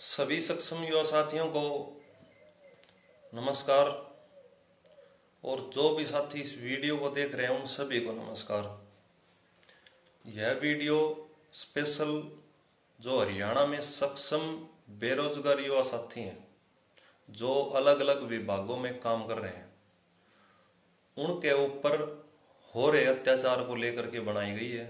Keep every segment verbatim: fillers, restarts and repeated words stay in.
सभी सक्षम युवा साथियों को नमस्कार और जो भी साथी इस वीडियो को देख रहे हैं उन सभी को नमस्कार। यह वीडियो स्पेशल जो हरियाणा में सक्षम बेरोजगार युवा साथी हैं जो अलग अलग विभागों में काम कर रहे हैं उनके ऊपर हो रहे अत्याचार को लेकर के बनाई गई है।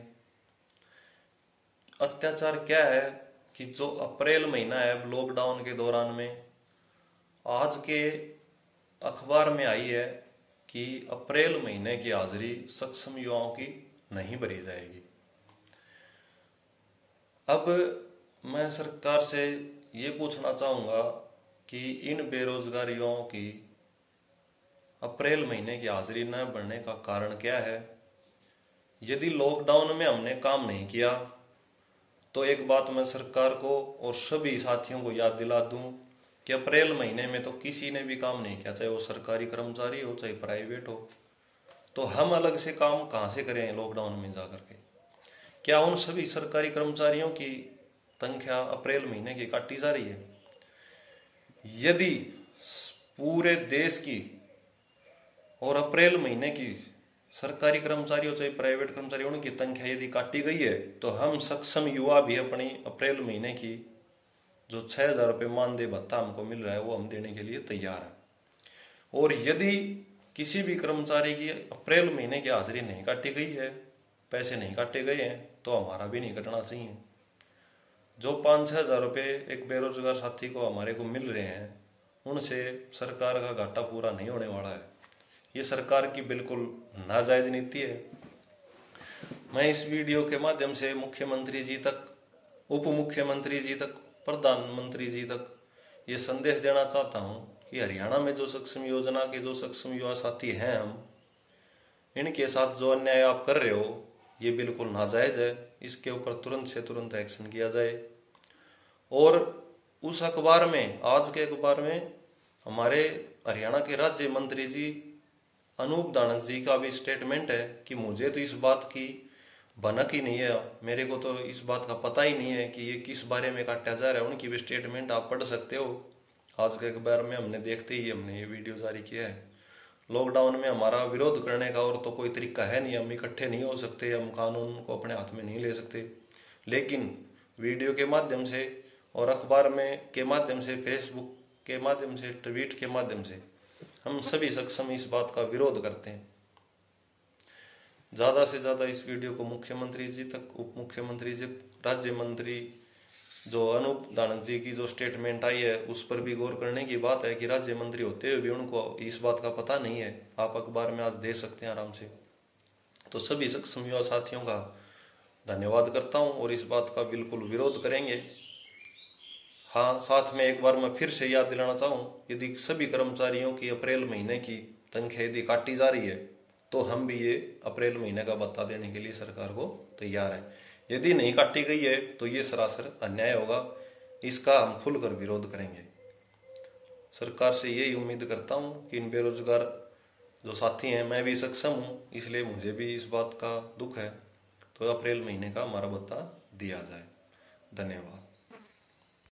अत्याचार क्या है कि जो अप्रैल महीना है लॉकडाउन के दौरान में आज के अखबार में आई है कि अप्रैल महीने की हाजिरी सक्षम युवाओं की नहीं भरी जाएगी। अब मैं सरकार से ये पूछना चाहूँगा कि इन बेरोजगार युवाओं की अप्रैल महीने की हाजिरी न भरने का कारण क्या है। यदि लॉकडाउन में हमने काम नहीं किया तो एक बात मैं सरकार को और सभी साथियों को याद दिला दूं कि अप्रैल महीने में तो किसी ने भी काम नहीं किया, चाहे वो सरकारी कर्मचारी हो चाहे प्राइवेट हो, तो हम अलग से काम कहाँ से करें लॉकडाउन में जाकर के। क्या उन सभी सरकारी कर्मचारियों की तनख्वाह अप्रैल महीने की काटी जा रही है? यदि पूरे देश की और अप्रैल महीने की सरकारी कर्मचारी हो चाहे प्राइवेट कर्मचारी उनकी तनख्वाह यदि काटी गई है तो हम सक्षम युवा भी अपनी अप्रैल महीने की जो छह हजार रुपये मानदेय भत्ता हमको मिल रहा है वो हम देने के लिए तैयार हैं। और यदि किसी भी कर्मचारी की अप्रैल महीने की हाजिरी नहीं काटी गई है, पैसे नहीं काटे गए हैं, तो हमारा भी नहीं कटना चाहिए। जो पाँच छह हजार रुपये एक बेरोजगार साथी को हमारे को मिल रहे हैं उनसे सरकार का घाटा पूरा नहीं होने वाला है। ये सरकार की बिल्कुल नाजायज नीति है। मैं इस वीडियो के माध्यम से मुख्यमंत्री जी तक, उप मुख्यमंत्री जी तक, प्रधानमंत्री जी तक ये संदेश देना चाहता हूं कि हरियाणा में जो सक्षम योजना के जो सक्षम युवा साथी हैं, हम इनके साथ जो अन्याय आप कर रहे हो ये बिल्कुल नाजायज है। इसके ऊपर तुरंत से तुरंत एक्शन किया जाए। और उस अखबार में, आज के अखबार में हमारे हरियाणा के राज्य मंत्री जी अनूप धानक जी का भी स्टेटमेंट है कि मुझे तो इस बात की भनक ही नहीं है, मेरे को तो इस बात का पता ही नहीं है कि ये किस बारे में काटा जा रहा है। उनकी भी स्टेटमेंट आप पढ़ सकते हो। आज के अखबार में हमने देखते ही हमने ये वीडियो जारी किया है। लॉकडाउन में हमारा विरोध करने का और तो कोई तरीका है नहीं, हम इकट्ठे नहीं हो सकते, हम कानून को अपने हाथ में नहीं ले सकते। लेकिन वीडियो के माध्यम से और अखबार में के माध्यम से, फेसबुक के माध्यम से, ट्वीट के माध्यम से हम सभी सक्षम इस बात का विरोध करते हैं। ज्यादा से ज्यादा इस वीडियो को मुख्यमंत्री जी तक, उप मुख्यमंत्री जी, राज्य मंत्री जो अनूप धानक जी की जो स्टेटमेंट आई है उस पर भी गौर करने की बात है कि राज्य मंत्री होते हुए भी उनको इस बात का पता नहीं है। आप अखबार में आज दे सकते हैं आराम से। तो सभी सक्षम युवा साथियों का धन्यवाद करता हूं और इस बात का बिल्कुल विरोध करेंगे। हाँ, साथ में एक बार मैं फिर से याद दिलाना चाहूँ, यदि सभी कर्मचारियों की अप्रैल महीने की तनख्वाह यदि काटी जा रही है तो हम भी ये अप्रैल महीने का भत्ता देने के लिए सरकार को तैयार हैं। यदि नहीं काटी गई है तो ये सरासर अन्याय होगा, इसका हम खुलकर विरोध करेंगे। सरकार से यही उम्मीद करता हूँ कि इन बेरोजगार जो साथी हैं, मैं भी सक्षम हूँ इसलिए मुझे भी इस बात का दुख है, तो अप्रैल महीने का हमारा भत्ता दिया जाए। धन्यवाद।